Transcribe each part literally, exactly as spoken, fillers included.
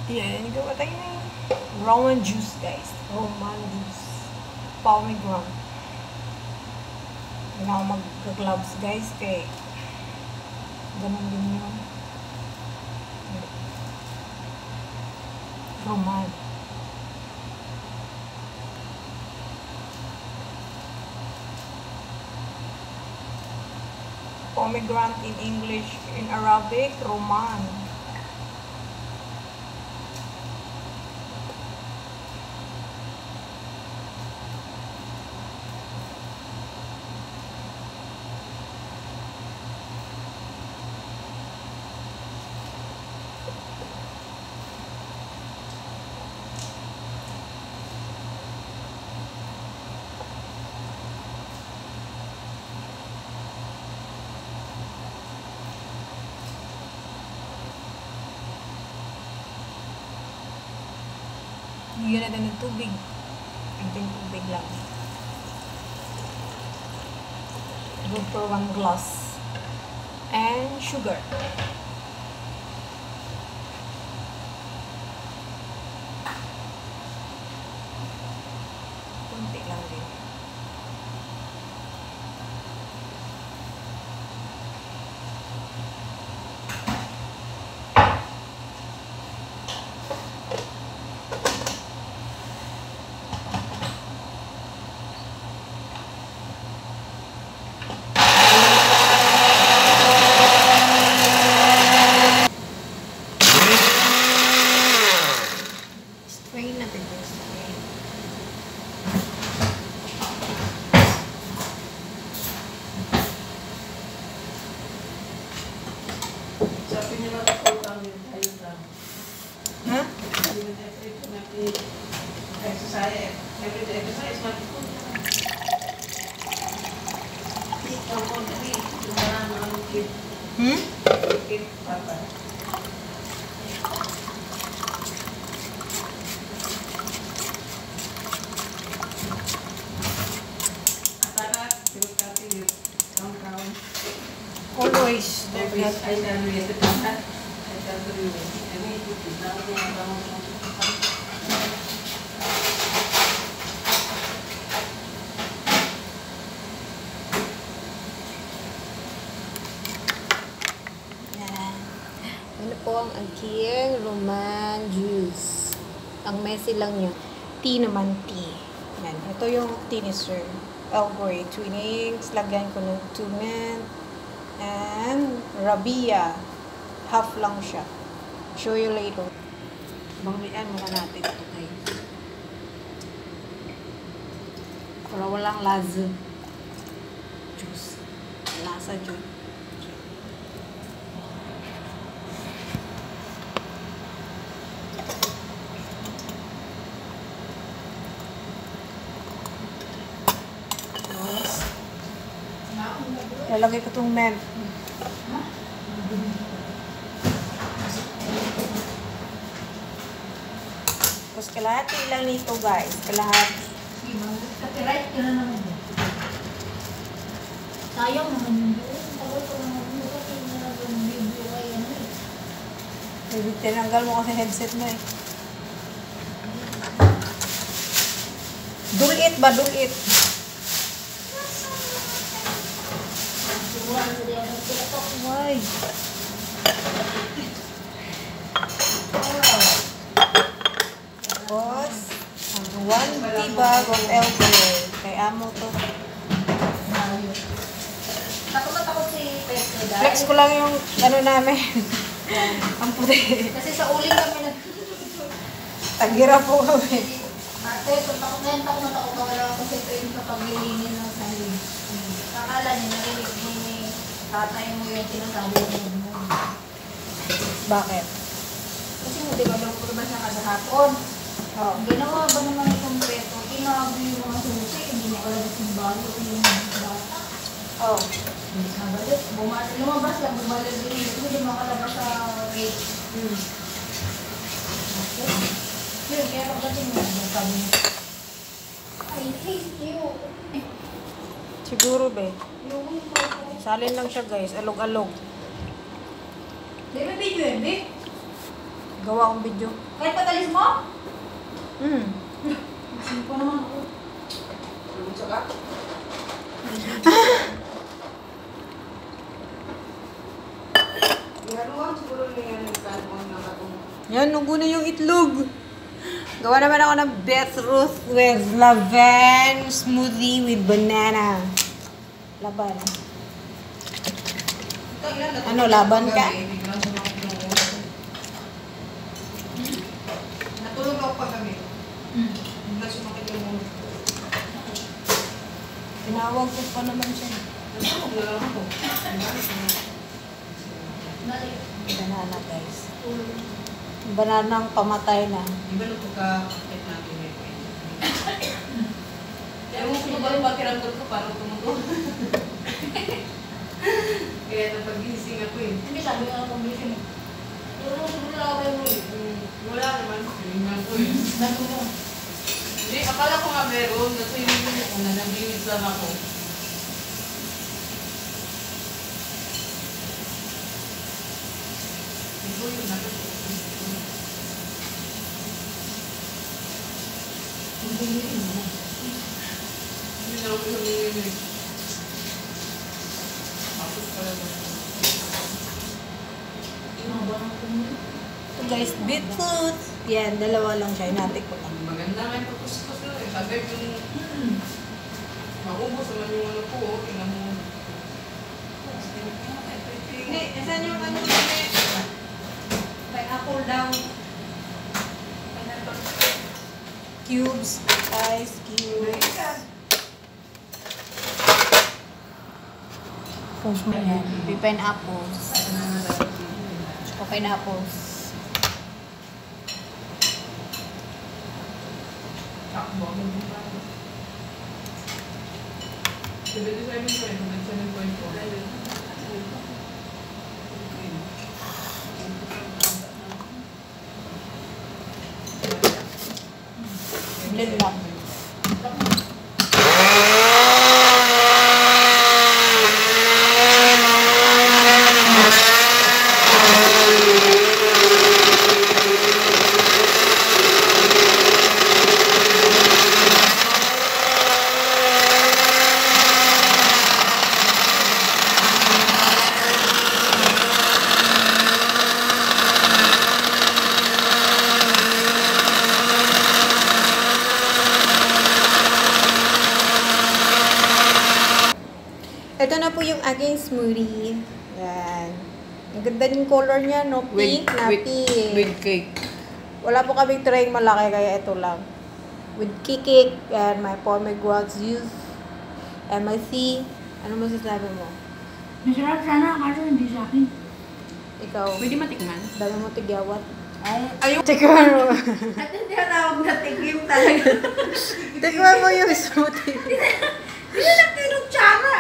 Yan, gawa tayo na yung Roman juice, guys. Roman juice. Pomegranate. Hindi na ako mag-gloves, guys, kay ganun din yun. Roman. Pomegranate in English, in Arabic, Roman. Bigyan natin ng tubig. Kunting tubig lang. Good for one glass. And sugar. Kunti lang din. Exercise, every day exercise, but Hmm? Always. Always, I tell you, I tell you, I mean, Ano po ang aking Roman juice. Ang messy lang niya. Tea naman, tea. Yan. Ito yung tea ni Sir. Earl Grey Twinings. Lagyan ko ng two mint. And Rabia. Half lang siya. Show you later. Banglian muna natin ito, guys. Para walang lasa. Juice. Lasa juice. Lalagay ko itong mem. Tapos kalahati lang nito, guys. Kalahati. Copyright ka na naman. Sayang naman yun doon. Tagal ko naman yun. Kasi nalagyan ng video ay ano eh. Maybe tinanggal mo kasi headset mo eh. Dulit ba? Dulit. Why? Tapos, ang one tea bag of Earl Grey. Kay amo to. Takot na takot si Petro dahil. Flex ko lang yung ano namin. Ang puti. Kasi sa uling kami nag... Tagira po kami. Ate, so takot na yan, takot na takot na wala ako si Petro sa paglilingin ng sarili. Kakala niya, narinig ni tatay mo yung sinasabi mo. Bakit? Kasi mo, di ba nagpurba siya kada hapon? Oh. Ginawa ba naman itong Petro? Tinabi yung mga susi, hindi niya kalabas yung bago yung bata. Oh. Hindi ka balik. Bumalik. Lumabas lang, bumalik din. Hindi hindi makalabas sa gate. Hmm. Okay. Yun, kaya pagdating mo, sabi niya, I hate you. Siguro, be. Yung Salin lang siya, guys. Alog-alog. Di ba video yun, Vic? Gawa akong video. Kahit patalis mo? Hmm. Simpo naman ako. Lumutsa ka? Ihaluan siguro niya yung kalmon na katong. Yan, nugo na yung itlog. Gawa naman ako ng beetroot with laban smoothie with banana. Laban. Ano, laban ka? Natulog ako paggabi. Hmm. Bigla sumakit yung ulo. Tinawag ko pa naman siya. Natulog na lang ako. Balik. Banana, guys. Banana ang pamatay na. Di ba nung pagka-kakit natin may pwede? Ewan ko ba yung pakiramdam ko parang tumuto. Kaya napagising ako eh. Hindi sabi nga ako mission. Pero siguro lang ako yung ulit. Hmm, wala naman. Hiningan ko eh. Sabi mo. Hindi, akala ko nga meron. Kasi hindi ko na nabilis lang ako. Ito yung nakapos. Hindi na ako humingi. Tapos pala ba? So guys, beetroot. Yan, dalawa lang siya. Inati ko lang. Maganda nga yung pagkusikos nila eh. Sabi yung maubos naman yung ano ko. Oh. Tingnan mo. Hindi, saan yung ano ko eh? Pineapple daw. Pineapple. Cubes. Ice cubes. Post mo yan. Pineapples. O pineapples. Takbo. seventy-seven point seven point four. Blend lang. Ito na po yung aking smoothie. Yan. Ang ganda ng color niya, no? Pink na pink. With cake. Wala po kaming tray malaki, kaya ito lang. With kikik and my pomegranate juice and my tea. Ano masasabi mo? Masarap sana, kaso hindi sa akin. Ikaw, Pwede matikman? dami mo tigyawat. Ay, Ayun. Tikman mo. at hindi na tawag na tigim talaga. Tikman mo yung smoothie. Hindi na kinutsara.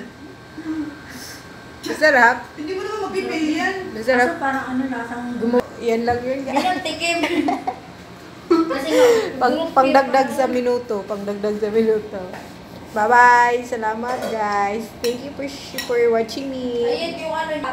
Masarap. Hindi mo naman mapipili yan. Masarap. Kaso parang ano, lasang... Gumo yan lang yun. Hindi lang tikim. Kasi nga, Pang, pangdagdag sa minuto. Pangdagdag sa minuto. Bye-bye. Salamat, guys. Thank you for, for watching me. Ayan yung ano